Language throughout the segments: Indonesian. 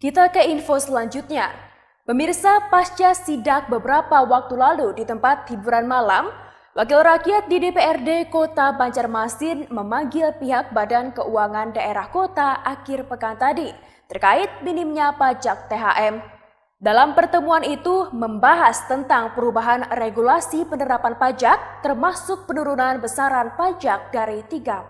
Kita ke info selanjutnya. Pemirsa, pasca sidak beberapa waktu lalu di tempat hiburan malam, Wakil Rakyat di DPRD Kota Banjarmasin memanggil pihak Badan Keuangan Daerah Kota akhir pekan tadi terkait minimnya pajak THM. Dalam pertemuan itu membahas tentang perubahan regulasi penerapan pajak termasuk penurunan besaran pajak dari 30%.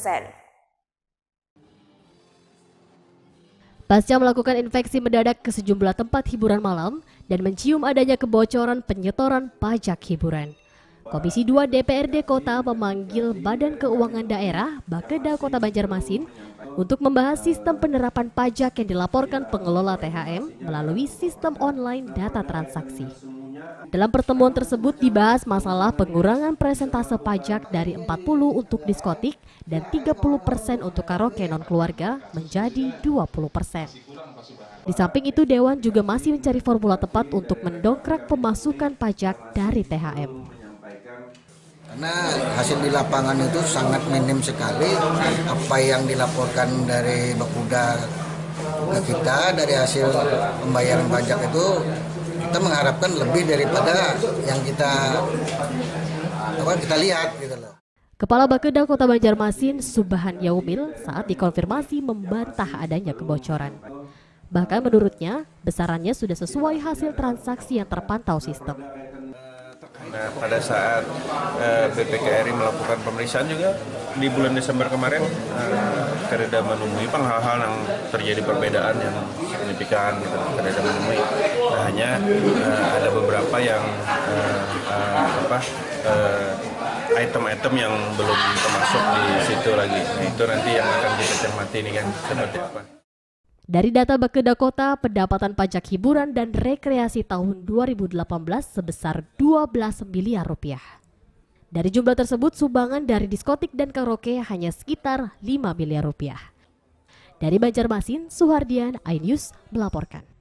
Pasca melakukan inspeksi mendadak ke sejumlah tempat hiburan malam dan mencium adanya kebocoran penyetoran pajak hiburan, Komisi 2 DPRD Kota memanggil Badan Keuangan Daerah Bapeda Kota Banjarmasin untuk membahas sistem penerapan pajak yang dilaporkan pengelola THM melalui sistem online data transaksi. Dalam pertemuan tersebut dibahas masalah pengurangan persentase pajak dari 40 untuk diskotik dan 30% untuk karaoke non-keluarga menjadi 20%. Di samping itu, Dewan juga masih mencari formula tepat untuk mendongkrak pemasukan pajak dari THM. Karena hasil di lapangan itu sangat minim sekali. Apa yang dilaporkan dari Bapeda ke kita dari hasil pembayaran pajak itu, kita mengharapkan lebih daripada yang kita lihat gitu loh. Kepala Bapeda Kota Banjarmasin, Subhan Yaumil, saat dikonfirmasi membantah adanya kebocoran. Bahkan menurutnya, besarannya sudah sesuai hasil transaksi yang terpantau sistem. Nah, pada saat BPKRI melakukan pemeriksaan juga di bulan Desember kemarin, Kereda menemui hal-hal yang terjadi perbedaan yang signifikan gitu. Kereda menemui, hanya ada beberapa yang item-item yang belum termasuk di situ lagi. Nah, itu nanti yang akan kita cermati nih kan seperti apa. Dari data Bapeda Kota, pendapatan pajak hiburan dan rekreasi tahun 2018 sebesar 12 miliar rupiah. Dari jumlah tersebut, sumbangan dari diskotik dan karaoke hanya sekitar 5 miliar rupiah. Dari Banjarmasin, Suhardian, iNews melaporkan.